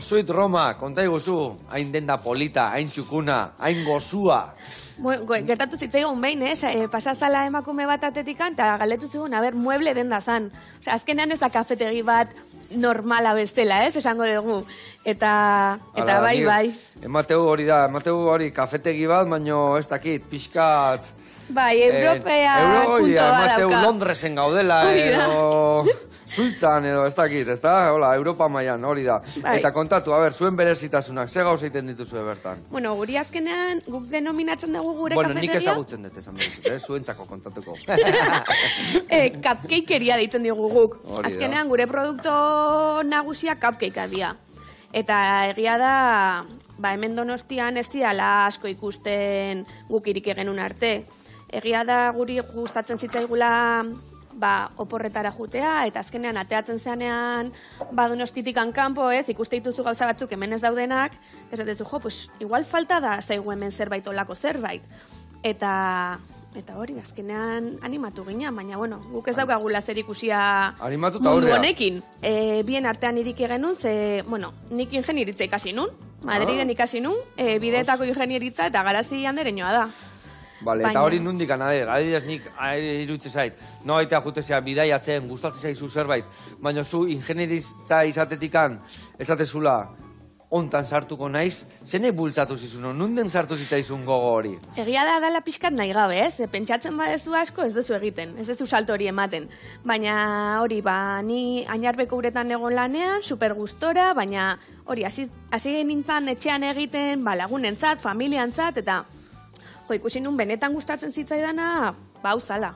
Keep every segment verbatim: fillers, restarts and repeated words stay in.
Sweet Roma, konta iguzu, hain denda polita, hain txukuna, hain gozua. Bueno, gertatu zitzaigun behin, eh? Pasazala emakume bat atetikan, eta galetu zigun, a ber, mueble denda zan. Osea, azkenean ez da kafetegi bat normala bezala, ez, esango dugu. Eta, eta bai, bai. Emateu hori da, emateu hori kafetegi bat, baino ez dakit, pixkat... Bai, Europea punto bat dauka. dauka. Londresen gaudela, edo... Suitzan edo ez dakit, ez da? Hola, Europa mailan, hori da. Bai. Eta kontatu, a ber, zuen berezitasunak, ze gauza egiten dituzue bertan? Bueno, guri azkenean, guk denominatzen dugu gure bueno, kafetegia. Bueno, nik ezagutzen dut esan behar, eh? Zuentzako kontatuko. eh, cupcakeeria deitzen digu guk. Hori azkenean, gure produkto nagusia cupcakea dira. Eta egia da, ba, hemen Donostian ez diala asko ikusten guk irik genuen arte. Egia da guri gustatzen zitzaigula ba, oporretara jutea, eta azkenean ateatzen zeanean ba, Donostitik kanpo, ez, ikuste dituzu gauza batzuk hemen ez daudenak, esatezu, jo, pues, igual falta da zaigu hemen zerbait olako zerbait. Eta... Eta hori, azkenean animatu gina, baina, bueno, guk ez daukagula zer ikusia mundu honekin. E, bien artean irik genuen, ze, bueno, nik ingenieritza ikasi nun, Madriden ikasi nun, e, bideetako ingenieritza eta garazi handereñoa da. Vale, eta hori nundik anader, adidez nik irutze zait, no aitea jutezea bidaiatzen, gustatzen zaizu zerbait, baina zu ingenieritza izatetikan, esatezula, ontan sartuko naiz, zenei bultzatu zizun, nunden sartu zitaizun gogo hori? Egia da dala pixkat nahi gabe, ez? Pentsatzen badezu asko ez duzu egiten, ez duzu salto hori ematen. Baina hori, ba, ni Añarbeko uretan egon lanean, super gustora, baina hori, hasi nintzen etxean egiten, ba, lagunentzat, familiantzat, eta jo, ikusi nun benetan gustatzen zitzaidana, ba, zala.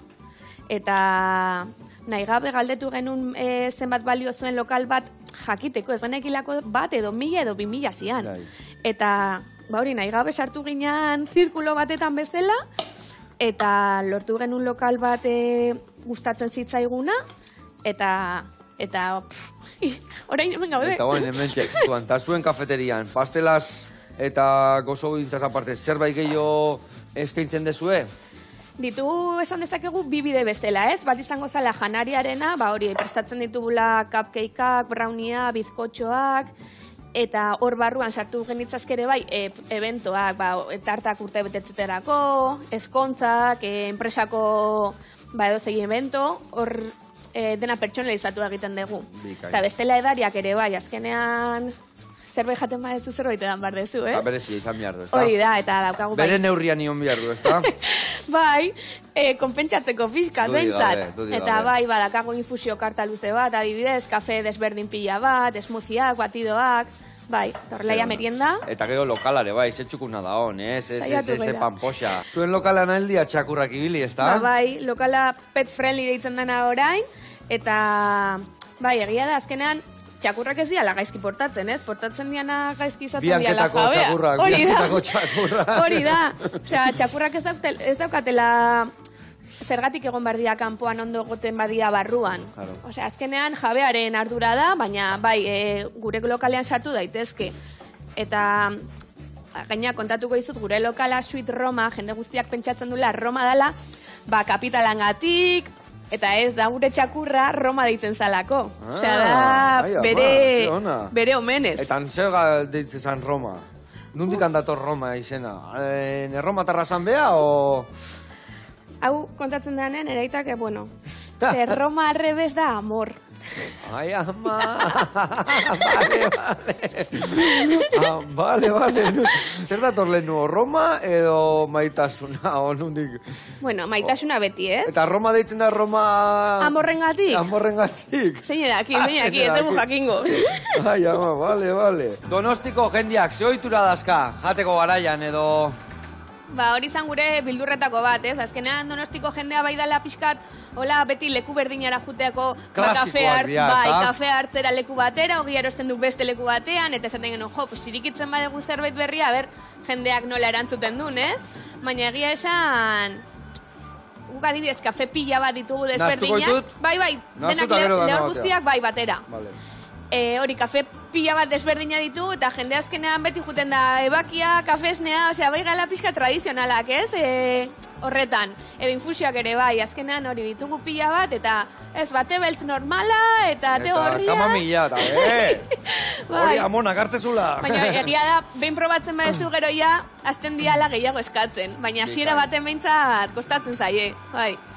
Eta nahi gabe galdetu genuen e, zenbat balio zuen lokal bat jakiteko, ez genekilako bat edo mila edo bi mila zian. Eta, ba hori, nahi gabe sartu ginean zirkulo batetan bezala, eta lortu genuen lokal bat e, gustatzen zitzaiguna, eta, eta, orain hemen gaude. Eta guen, hemen txektuan, eta zuen kafeterian, pastelaz eta gozo gintzaz aparte, zerbait gehiago eskaintzen dezue? Ditu esan dezakegu bi bide bezala, ez? Bat izango zala janariarena, ba hori, prestatzen ditugula cupcakeak, browniea, bizkotxoak, eta hor barruan sartu genitzazkere bai, e, eventoak, ba, tartak urte betetzeterako, ezkontzak, e, enpresako ba, edo zegi evento, hor e, dena pertsonalizatu egiten dugu. Eta bestela edariak ere bai, azkenean... zerbait jaten badezu zerbait edan behar dezu, eh? Eta berezi izan behar du, ez da? Hori da, eta daukagu bai. Bere neurrian ion behar du, ez da? Bai, e, konpentsatzeko fiskat, behintzat. Eta bai, badakago infusio karta luze bat, adibidez, kafe desberdin pila bat, smoothiak, batidoak, bai, torleia merienda. Eta gero lokalare, bai, ze txukuna da hon, ez? Ez panpoxa. Zuen lokalan aldia txakurrak ibili, ez da? Bai, lokala pet friendly deitzen dena orain, eta bai, egia da, azkenean, txakurrak ez diala gaizki portatzen, ez? Portatzen diana gaizki izaten diala jabea. Bianketako txakurrak, bianketako txakurrak. Hori da. Osea, txakurrak ez daukatela zergatik egon behar dira kanpoan ondo egoten badia barruan. Osea, azkenean jabearen ardura da, baina bai, gure lokalean sartu daitezke. Eta gaina kontatuko dizut gure lokala Sweet Roma, jende guztiak pentsatzen duela Roma dela, ba kapitalangatik, eta ez da gure txakurra Roma deitzen zalako. Osea, da bere, bere omenez. Eta zer deitzen zan Roma? Nundik handator Roma izena? Ne Roma tarrazan beha, o...? Hau kontatzen denean, eraitak, bueno, zer Roma arrebes da amor. Ai, ama! Vale, vale. Ah, vale, vale. Zer dator lehenu, Roma edo maitasuna, o nundik? Bueno, maitasuna beti, ez? Eta Roma deitzen da Roma... Amorrengatik? Amorrengatik. Zein edaki, zein edaki, ez dugu jakingo. Ai, ama, vale, vale. Donostiko jendiak, ze ohitura dazka, jateko garaian edo... Ba, hori izan gure bildurretako bat, ez? Azkenean Donostiko jendea bai dela pixkat, hola, beti leku berdinara juteako, klasikoak dira, bai, kafe hartzera leku batera, hogi erosten du beste leku batean, eta esaten genuen, jo, pues irikitzen badegu zerbait berria, ber, jendeak nola erantzuten duen, ez? Baina egia esan, guk adibidez, kafe pila bat ditugu desberdinak, bai, bai, denak lehor guztiak, bai, batera. E, hori, kafe pila bat desberdina ditu, eta jende azkenean beti juten da ebakia, kafesnea, osea, bai gala pixka tradizionalak, ez? E, horretan. Edo infusioak ere bai, azkenean hori ditugu pila bat, eta ez bate beltz normala, eta te horria. Eta kamamila, eta eh! Hori amonak hartzezula. Baina egia da, behin probatzen badezu gero ja, azten diala gehiago eskatzen. Baina hasiera baten behintzat kostatzen zaie, bai.